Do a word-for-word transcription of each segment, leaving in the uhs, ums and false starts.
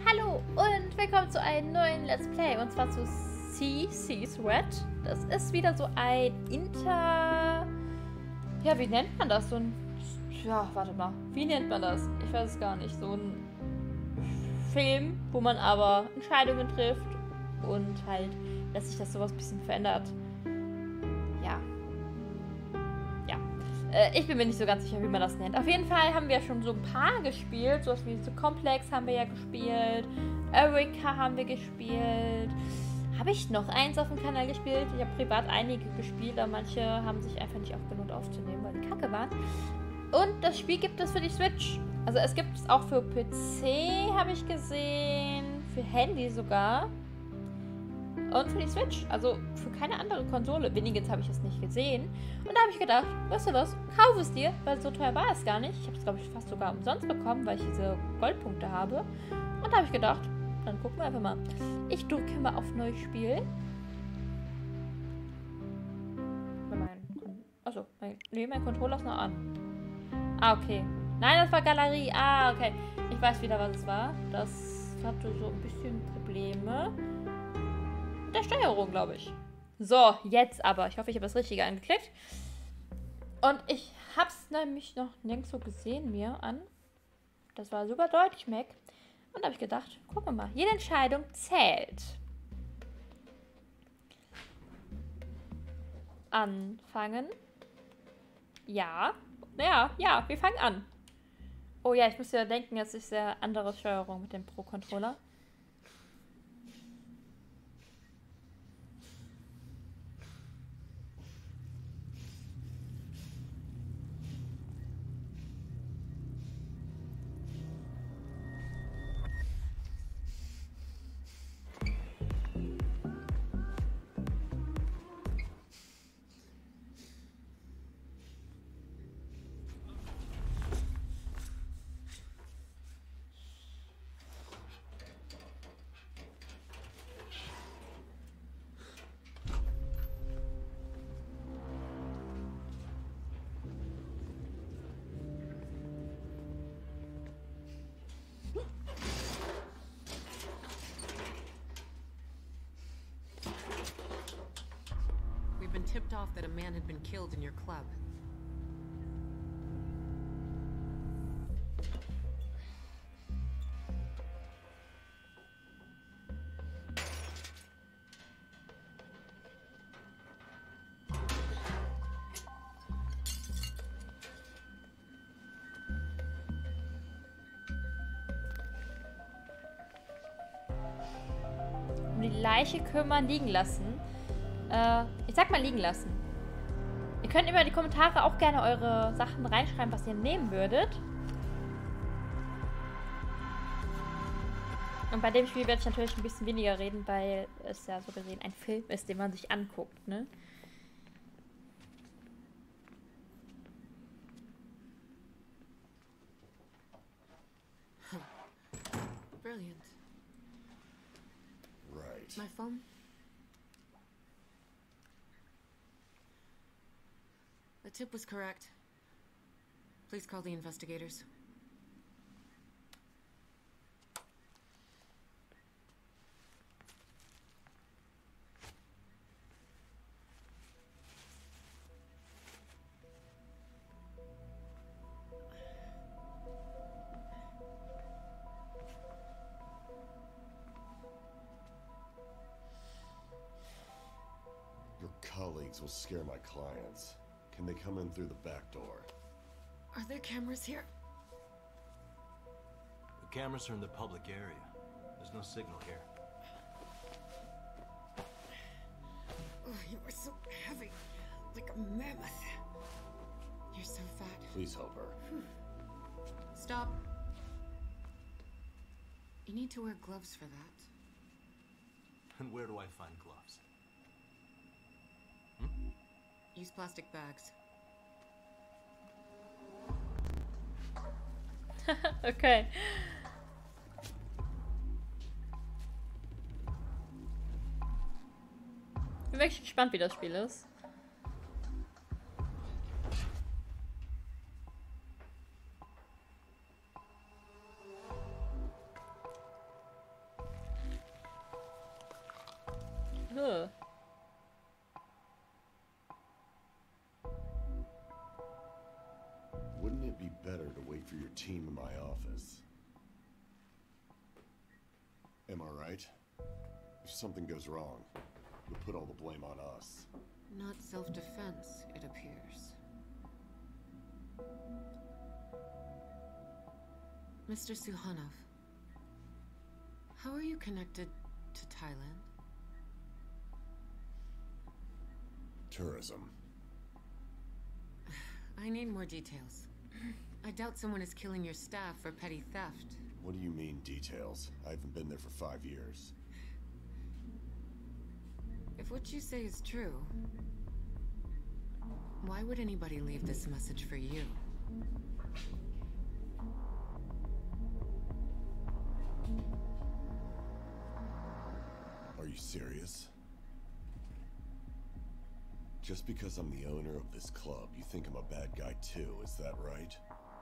Hallo und willkommen zu einem neuen Let's Play und zwar zu Sea Seas Red. Das ist wieder so ein Inter... Ja, wie nennt man das? So ein... Ja, warte mal. Wie nennt man das? Ich weiß es gar nicht. So ein Film, wo man aber Entscheidungen trifft und halt, dass sich das sowas ein bisschen verändert. Ja. Ja. Äh, ich bin mir nicht so ganz sicher, wie man das nennt. Auf jeden Fall haben wir schon so ein paar gespielt. Sowas wie so Complex haben wir ja gespielt. Eureka haben wir gespielt. Habe ich noch eins auf dem Kanal gespielt? Ich habe privat einige gespielt, aber manche haben sich einfach nicht aufgelohnt aufzunehmen, weil die kacke waren. Und das Spiel gibt es für die Switch. Also es gibt es auch für P C, habe ich gesehen. Für Handy sogar. Und für die Switch. Also für keine andere Konsole. Wenigstens habe ich es nicht gesehen. Und da habe ich gedacht, weißt du was, kauf es dir. Weil so teuer war es gar nicht. Ich habe es, glaube ich, fast sogar umsonst bekommen, weil ich diese Goldpunkte habe. Und da habe ich gedacht, dann gucken wir einfach mal. Ich drücke mal auf Neues Spiel. Achso, mein, nee, mein Controller ist noch an. Ah, okay. Nein, das war Galerie. Ah, okay. Ich weiß wieder, was es war. Das hatte so ein bisschen Probleme mit der Steuerung, glaube ich. So, jetzt aber. Ich hoffe, ich habe das Richtige angeklickt. Und ich habe es nämlich noch nirgends so gesehen mir an. Das war super deutlich, Mac. Und da habe ich gedacht, gucken wir mal. Jede Entscheidung zählt. Anfangen. Ja. Naja, ja, wir fangen an. Oh ja, ich muss ja denken, jetzt ist ja andere Steuerung mit dem Pro-Controller. Been tipped off that a man had been killed in your club. Um die Leiche kümmern, liegen lassen. Äh, ich sag mal liegen lassen. Ihr könnt immer in die Kommentare auch gerne eure Sachen reinschreiben, was ihr nehmen würdet. Und bei dem Spiel werde ich natürlich ein bisschen weniger reden, weil es ja so gesehen ein Film ist, den man sich anguckt, ne? Brilliant. Right. My phone? The tip was correct. Please call the investigators. Your colleagues will scare my clients. Can they come in through the back door? Are there cameras here? The cameras are in the public area. There's no signal here. Oh, you are so heavy. Like a mammoth. You're so fat. Please help her. Stop. You need to wear gloves for that. And where do I find gloves? Use plastic bags. Okay. Ich bin wirklich gespannt, wie das Spiel ist. Nö. Wouldn't it be better to wait for your team in my office? Am I right? If something goes wrong, you'll put all the blame on us. Not self-defense, it appears. Mister Suhanov, how are you connected to Thailand? Tourism. I need more details. I doubt someone is killing your staff for petty theft. What do you mean, details? I haven't been there for five years. If what you say is true, why would anybody leave this message for you? Are you serious? Just because I'm the owner of this club, you think I'm a bad guy too, is that right?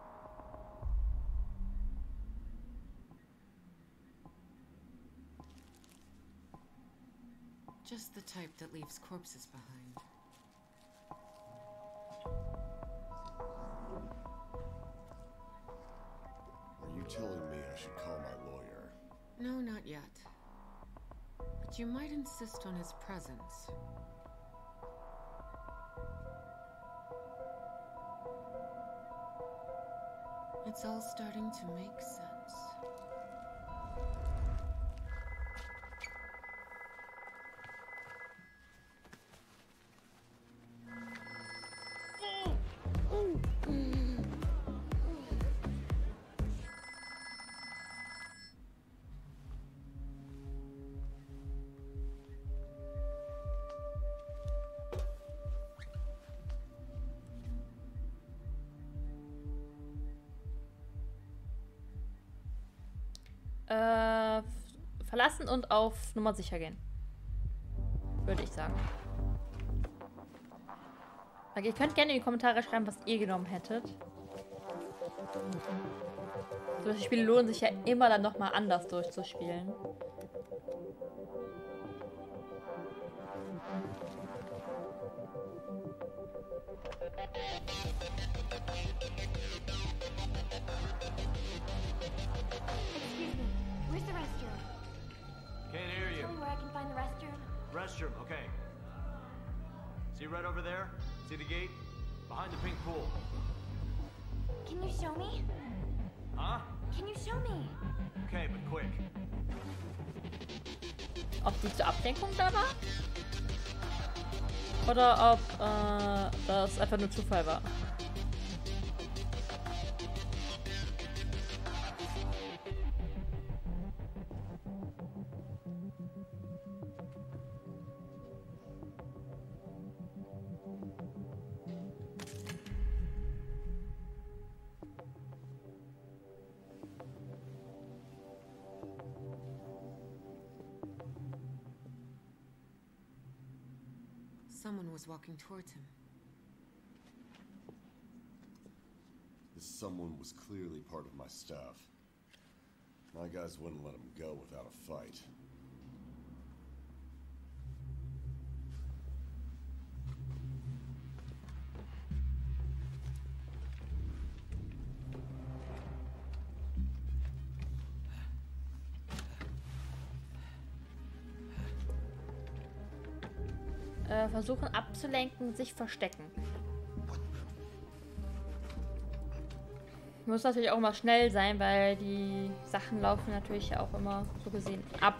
Just the type that leaves corpses behind. Are you telling me I should call my lawyer? No, not yet. But you might insist on his presence. It's all starting to make sense. Äh, verlassen und auf Nummer sicher gehen. Würde ich sagen. Also ihr könnt gerne in die Kommentare schreiben, was ihr genommen hättet. Solche Spiele lohnen sich ja immer dann nochmal anders durchzuspielen. Where's the restroom? Can't hear you. Tell me where I can find the restroom. Restroom, okay. See right over there? See the gate? Behind the pink pool. Can you show me? Huh? Can you show me? Okay, but quick. Ob die zur Ablenkung da war? Oder ob äh, das einfach nur Zufall war? Someone was walking towards him. This someone was clearly part of my staff. My guys wouldn't let him go without a fight. Äh, versuchen abzulenken, sich verstecken. Muss natürlich auch immer schnell sein, weil die Sachen laufen natürlich auch immer so gesehen ab.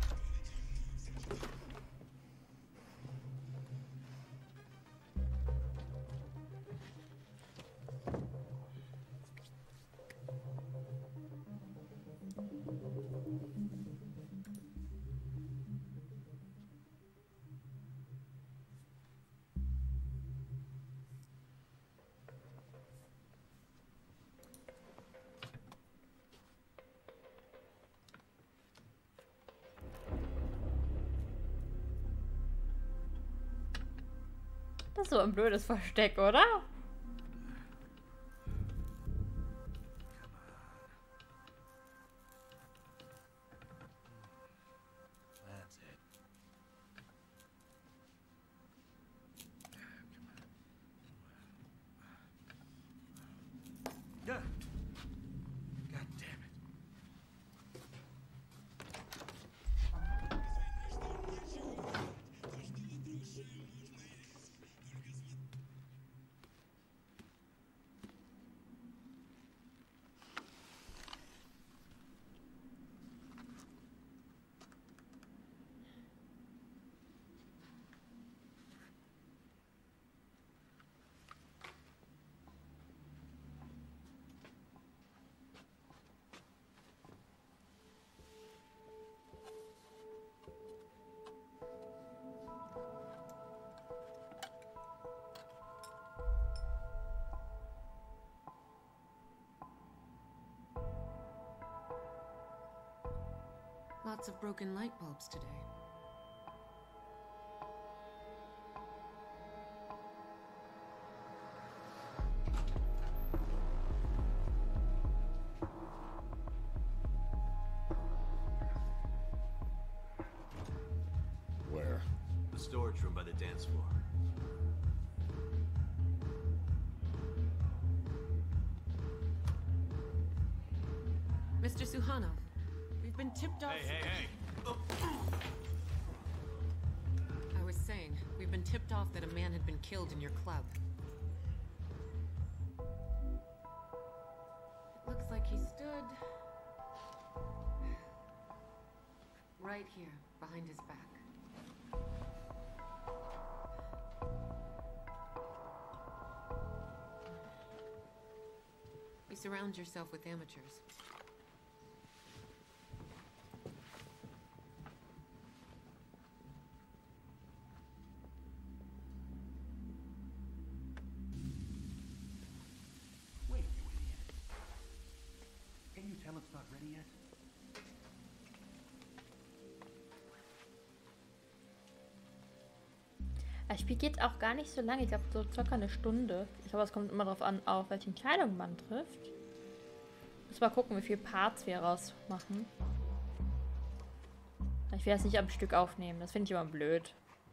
Das ist so ein blödes Versteck, oder? That's it. Lots of broken light bulbs today. Where? The storage room by the dance floor. Mister Suhano, we've been tipped off... Hey, hey, hey! Oh. I was saying, we've been tipped off that a man had been killed in your club. It looks like he stood... right here, behind his back. You surround yourself with amateurs. Wait, you idiot. Can you tell it's not ready yet? Das Spiel geht auch gar nicht so lange, ich glaube so circa eine Stunde. Ich glaube, es kommt immer darauf an, auf welche Kleidung man trifft. Muss mal gucken, wie viele Parts wir rausmachen. Ich will das nicht am Stück aufnehmen, das finde ich immer blöd.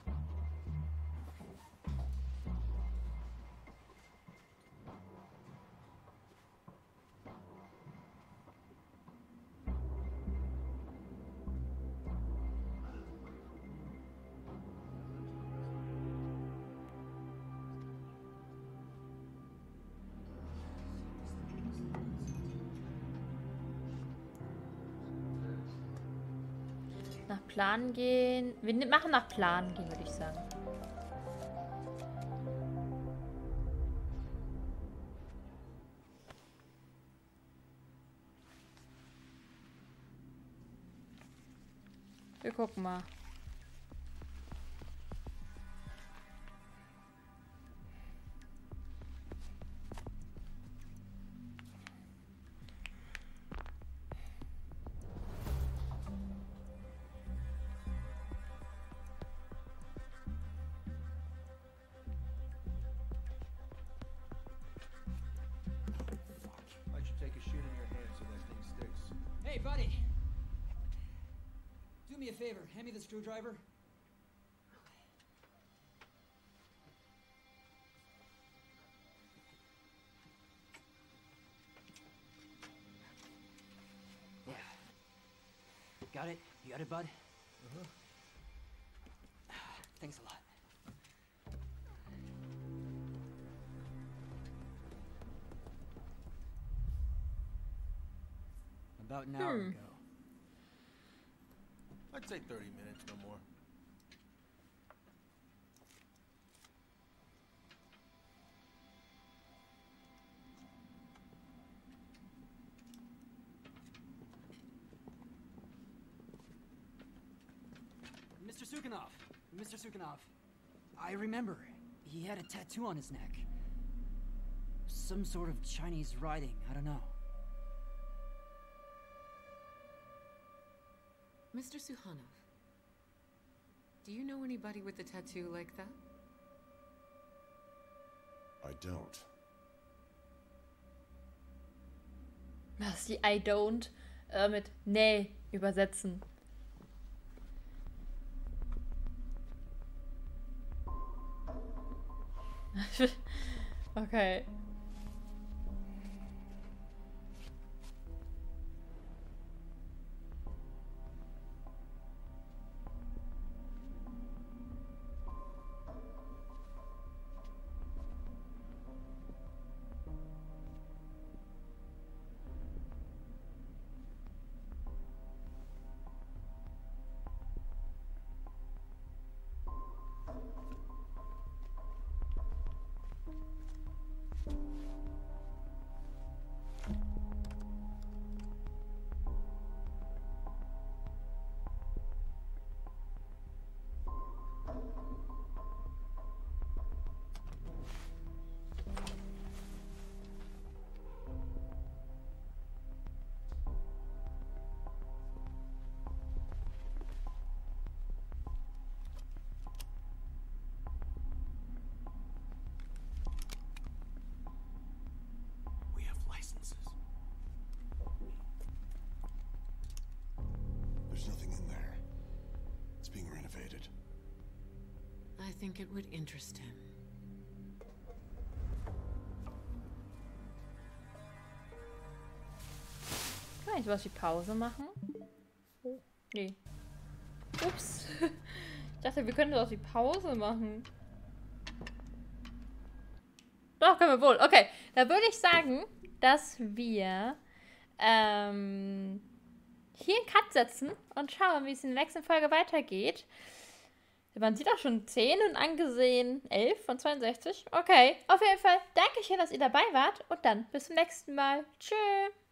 Nach Plan gehen. Wir ne- machen nach Plan gehen, würde ich sagen. Wir gucken mal. I should take a shit in your hand so that thing sticks. Hey, buddy! Do me a favor, hand me the screwdriver. Yeah. Got it? You got it, bud? Uh-huh. Thanks a lot. About an hour Hmm. ago. I'd say thirty minutes, no more. Mister Sukhanov! Mister Sukhanov. I remember. He had a tattoo on his neck. Some sort of Chinese writing, I don't know. Mister Suhanov, do you know anybody with a tattoo like that? I don't. Was die I don't äh, mit nee übersetzen. Okay. think it would interest him. Kann ich sowas wie Pause machen? Oh, nee. Ups. Ich dachte, wir können sowas wie Pause machen. Doch, können wir wohl. Okay, da würde ich sagen, dass wir ähm, hier einen Cut setzen und schauen, wie es in der nächsten Folge weitergeht. Man sieht auch schon zehn und angesehen elf von zweiundsechzig. Okay, auf jeden Fall danke schön, dass ihr dabei wart und dann bis zum nächsten Mal. Tschüss.